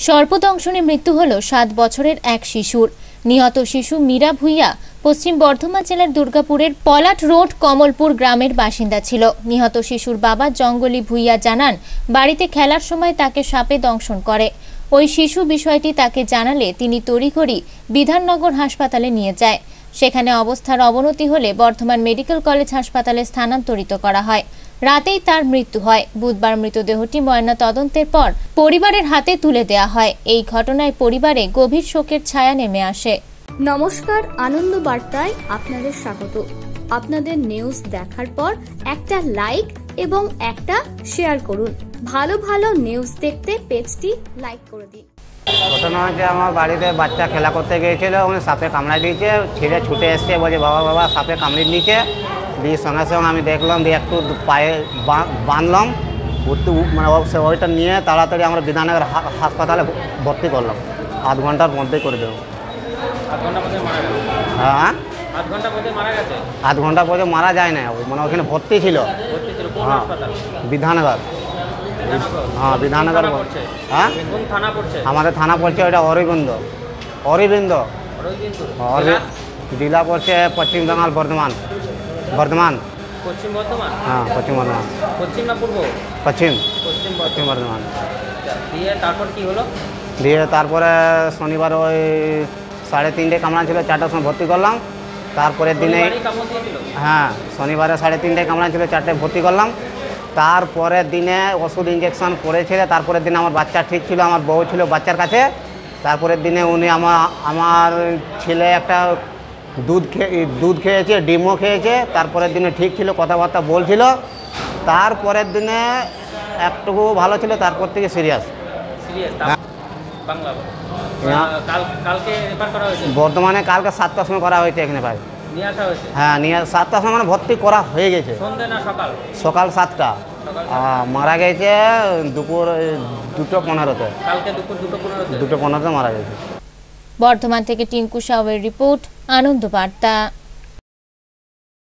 সর্পদংশনে মৃত্যু হল 7 বছরের এক শিশুর। নিহত শিশু মীরা ভুইয়া পশ্চিম বর্ধমান জেলার দুর্গাপুরের পলাট রোড কমলপুর গ্রামের বাসিন্দা ছিল। নিহত শিশুর বাবা জঙ্গলি ভুইয়া জানান, বাড়িতে খেলার সময় তাকে সাপে দংশন করে। ওই শিশু বিষয়টি তাকে জানালে তিনি তড়িঘড়ি বিধাননগর হাসপাতালে নিয়ে যায়। সেখানে অবস্থার অবনতি হলে বর্ধমান মেডিকেল কলেজ হাসপাতালে স্থানান্তরিত করা হয়। রাতেই তার মৃত্যু হয়। বুধবার মৃতদেহটি ময়না তদন্তের পর পরিবারের হাতে তুলে দেওয়া হয়। এই ঘটনায় পরিবারে গভীর শোকের ছায়া নেমে আসে। নমস্কার, আনন্দ বার্তায় আপনাদের স্বাগত। আপনাদের নিউজ দেখার পর একটা লাইক এবং একটা শেয়ার করুন। ভালো ভালো নিউজ দেখতে পেজটি লাইক করে দিন। ঘটনা হচ্ছে, আমার বাড়িতে বাচ্চা খেলা করতে গিয়েছিল, উনি সাপে কামড়ায় দিয়েছে। ছেলে ছুটে এসছে, বলছে বাবা বাবা সাপে কামড়ে দিয়েছে। দিয়ে সঙ্গে সঙ্গে আমি দেখলাম, দিয়ে একটু পায়ে বাঁধলাম, মানে ওইটা নিয়ে তাড়াতাড়ি আমরা বিধাননগর হাসপাতালে ভর্তি করলাম। আধ ঘন্টার মধ্যেই করে দেবো। হ্যাঁ, আধ ঘন্টা পরে মারা যায় না, মানে ওখানে ভর্তি ছিল। হ্যাঁ, বিধাননগর। হ্যাঁ, বিধাননগর। হ্যাঁ, আমাদের থানা পড়ছে ওইটা অরবিন্দ জেলা পড়ছে পশ্চিম বাংলার বর্ধমান। হ্যাঁ, পশ্চিম বর্ধমান। পশ্চিম বর্ধমান। দিয়ে তারপরে শনিবার ওই 3:30 কামড়া ছিল, 4টার সময় ভর্তি করলাম। তারপরের দিনে, হ্যাঁ, শনিবারে 3:30 কামড়া ছিল, 4টায় ভর্তি করলাম। তারপরের দিনে ওষুধ ইঞ্জেকশন করেছিল। তারপরের দিনে আমার বাচ্চা ঠিক ছিল, আমার বউ ছিল বাচ্চার কাছে। তারপরের দিনে উনি আমার ছেলে একটা দুধ খেয়েছে, ডিমও খেয়েছে। তারপরের দিনে ঠিক ছিল, কথাবার্তা বলছিল। তারপরের দিনে একটুকু ভালো ছিল, তারপর থেকে সিরিয়াস। বর্ধমানে কালকে 7টার সময় করা হয়েছে এখানে ভাই। হ্যাঁ, 7টার সময় মানে ভর্তি করা হয়ে গেছে। সকাল 7টা। মারা গেছে দুপুর 2:15-তে। 2:15-তে মারা গেছে। বর্ধমান থেকে টিঙ্কু সাউয়ের রিপোর্ট, আনন্দ বার্তা।